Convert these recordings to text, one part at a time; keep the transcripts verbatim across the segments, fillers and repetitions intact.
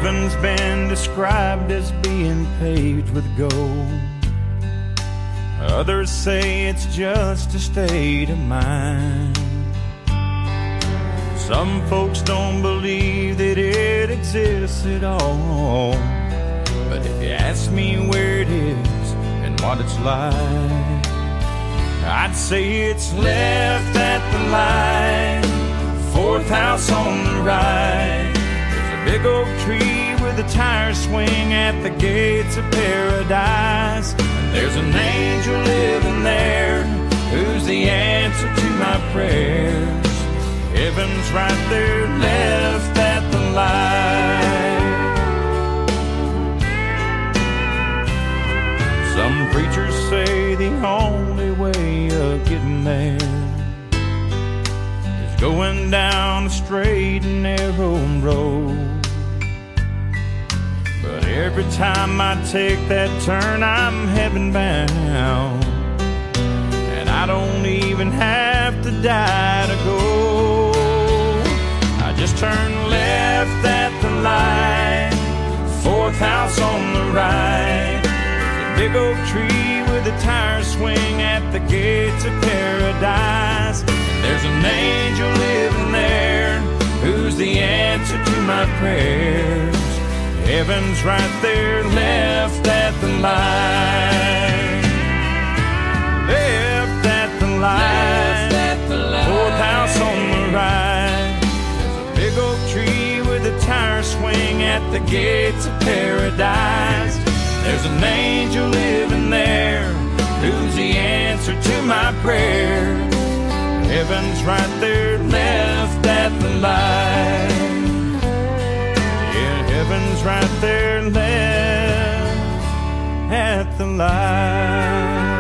Heaven's been described as being paved with gold. Others say it's just a state of mind. Some folks don't believe that it exists at all. But if you ask me where it is and what it's like, I'd say it's left at the line, fourth house on the right. There's a big oak tree with a tire swing at the gates of paradise. And there's an angel living there who's the answer to my prayers. Heaven's right there, left at the light. Some preachers say the only way of getting there is going down a straight and narrow road. But every time I take that turn, I'm heaven bound, and I don't even have to die to go. I just turn left at the light, fourth house on the right. There's a big oak tree with a tire swing at the gates of paradise. And there's an angel living there who's the answer to my prayers. Heaven's right there, left at the light. Left at the light, fourth house on the right. There's a big oak tree with a tire swing at the gates of paradise. There's an angel living there who's the answer to my prayer. Heaven's right there, left at the light. Heaven's right there, left at the light.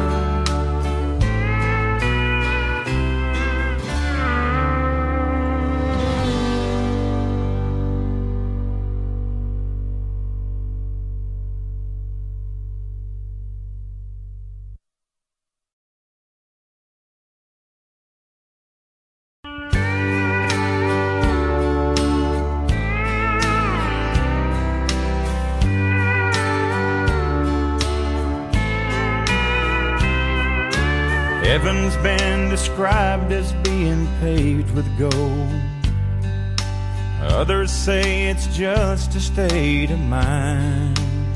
Heaven's been described as being paved with gold. Others say it's just a state of mind.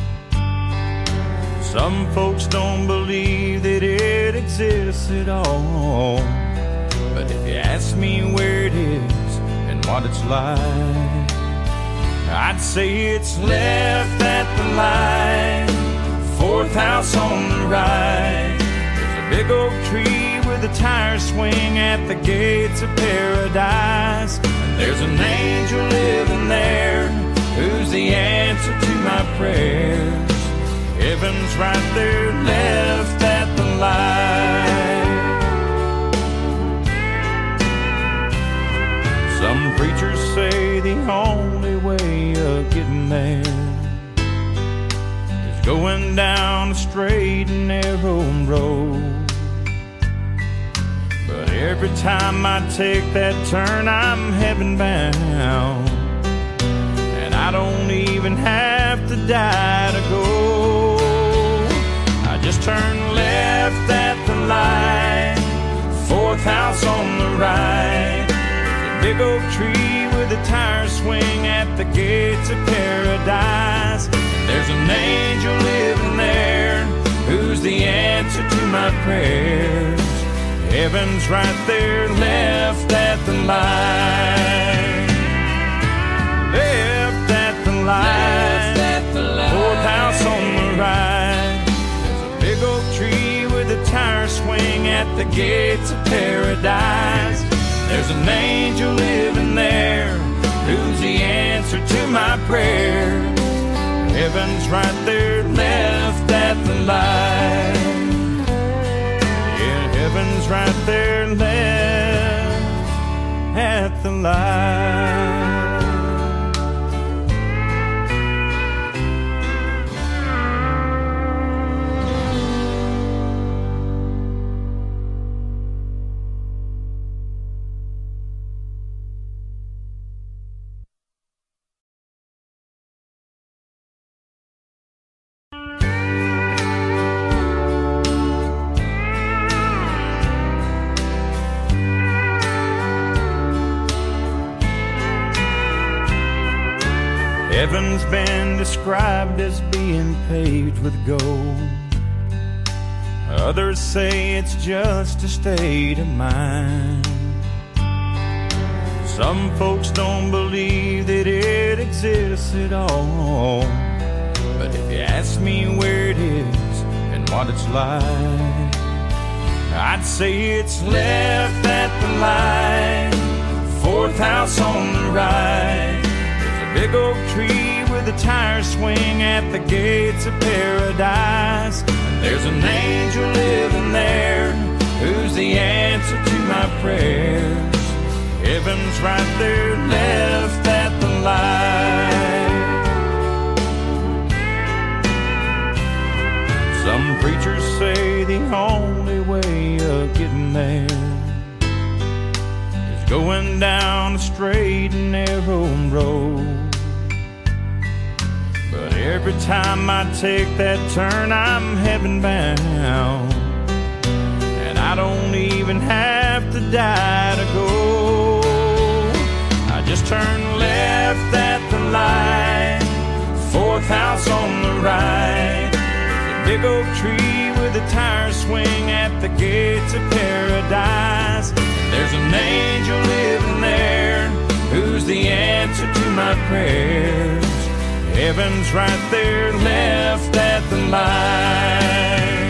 Some folks don't believe that it exists at all. But if you ask me where it is and what it's like, I'd say it's left at the light, fourth house on the right. Big oak tree with a tire swing at the gates of paradise. And there's an angel living there who's the answer to my prayers. Heaven's right there, left at the light. Some preachers say the only way of getting there is going down a straight and narrow road. But every time I take that turn, I'm heaven bound, and I don't even have to die to go. I just turn left at the light, fourth house on the right. There's a big oak tree with a tire swing at the gates of paradise. And there's an angel living there who's the answer to my prayers. Heaven's right there, left at the light. Left at the light, fourth house on the right. There's a big oak tree with a tire swing at the gates of paradise. There's an angel living there who's the answer to my prayers. Heaven's right there, left at the light. Heaven's right there, left at the light. Heaven's been described as being paved with gold. Others say it's just a state of mind. Some folks don't believe that it exists at all. But if you ask me where it is and what it's like, I'd say it's left at the light, fourth house on the right. There's a big oak tree with a tire swing at the gates of paradise. And there's an angel living there who's the answer to my prayers. Heaven's right there, left at the light. Some preachers say the only way of getting there is going down a straight and narrow road. But every time I take that turn, I'm heaven bound, and I don't even have to die to go. I just turn left at the light, fourth house on the right. Big oak tree with a tire swing at the gates of paradise. There's an angel living there who's the answer to my prayers. Heaven's right there, left at the light.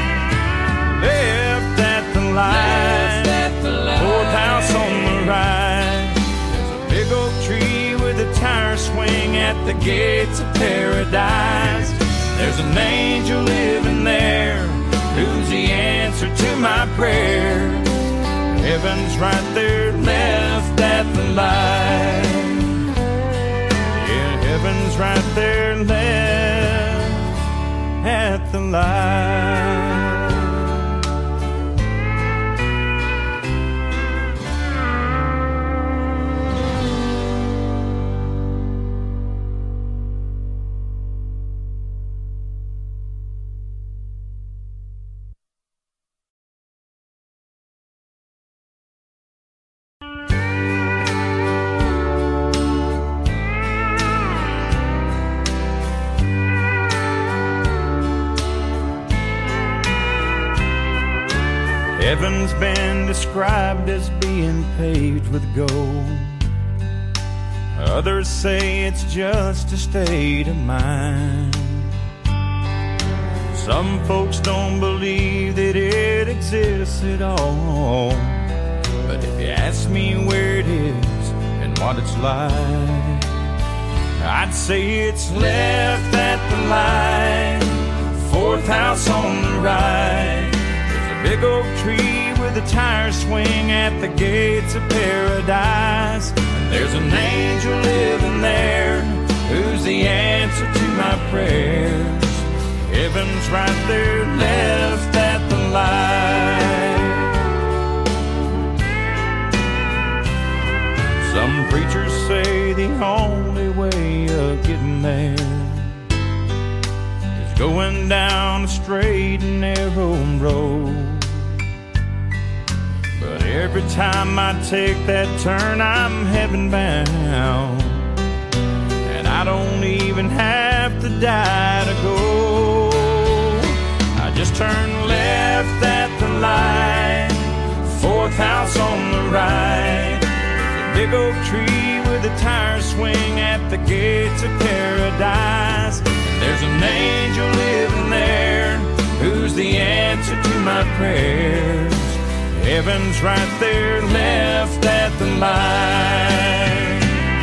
Left at the light, fourth house on the right. There's a big oak tree with a tire swing at the gates of paradise. There's an angel living there who's the answer to my prayers. Heaven's right there, left at the light. Yeah, heaven's right there, left at the light. Heaven's been described as being paved with gold. Others say it's just a state of mind. Some folks don't believe that it exists at all. But if you ask me where it is and what it's like, I'd say it's left at the light, fourth house on the right. Big oak tree with a tire swing at the gates of paradise. And there's an angel living there who's the answer to my prayers. Heaven's right there, left at the light. Some preachers say the only way of getting there is going down a straight and narrow road. But every time I take that turn, I'm heaven bound, and I don't even have to die to go. I just turn left at the light, fourth house on the right. There's a big oak tree with a tire swing at the gates of paradise. There's an angel living there who's the answer to my prayers. Heaven's right there, left at the light.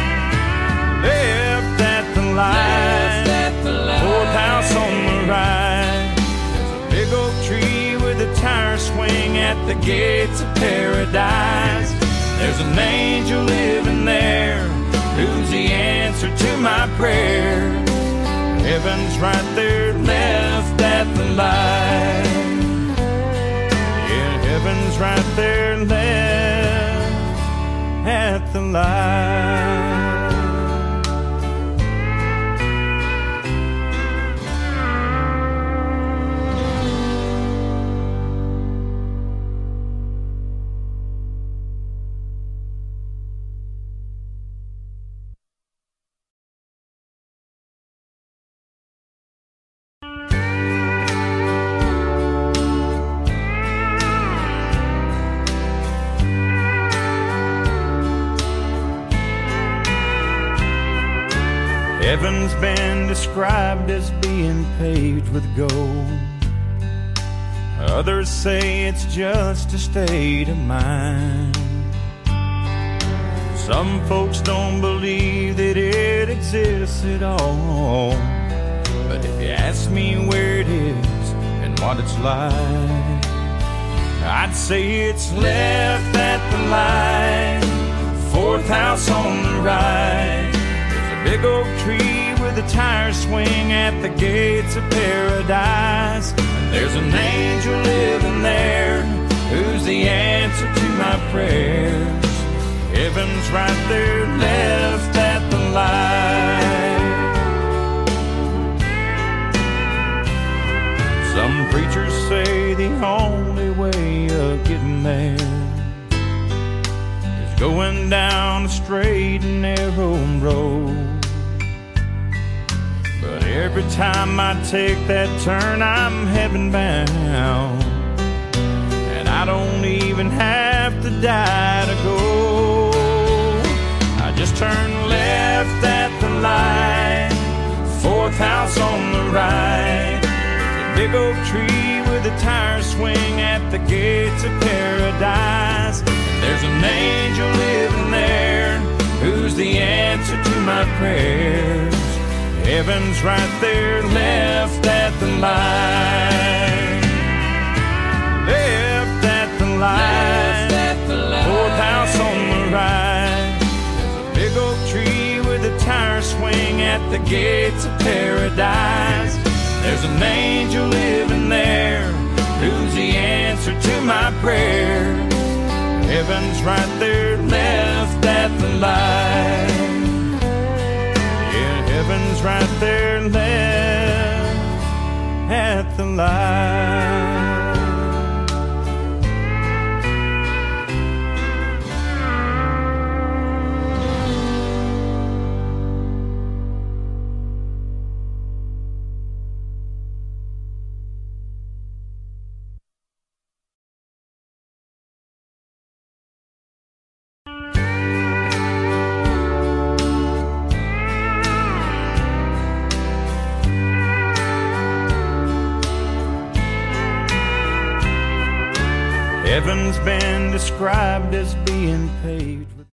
Left at the light, fourth house on the right. There's a big oak tree with a tire swing at the gates of paradise. There's an angel living there who's the answer to my prayers. Heaven's right there, left at the light. Heaven's right there, left at the light. Heaven's been described as being paved with gold. Others say it's just a state of mind. Some folks don't believe that it exists at all. But if you ask me where it is and what it's like, I'd say it's left at the light, fourth house on the right. There's a big oak tree with a tire swing at the gates of paradise. And there's an angel living there who's the answer to my prayers. Heaven's right there, left at the light. Some preachers say the only way of getting there is going down a straight and narrow road. But every time I take that turn, I'm heaven bound, and I don't even have to die to go. I just turn left at the light, fourth house on the right. There's a big oak tree with a tire swing at the gates of paradise. And there's an angel living there who's the answer to my prayers. Heaven's right there, left at the light. Left at the light, fourth house on the right. There's a big oak tree with a tire swing at the gates of paradise. There's an angel living there who's the answer to my prayers. Heaven's right there, left at the light. Yeah, heaven's right there, left at the light. Heaven's been described as being paved with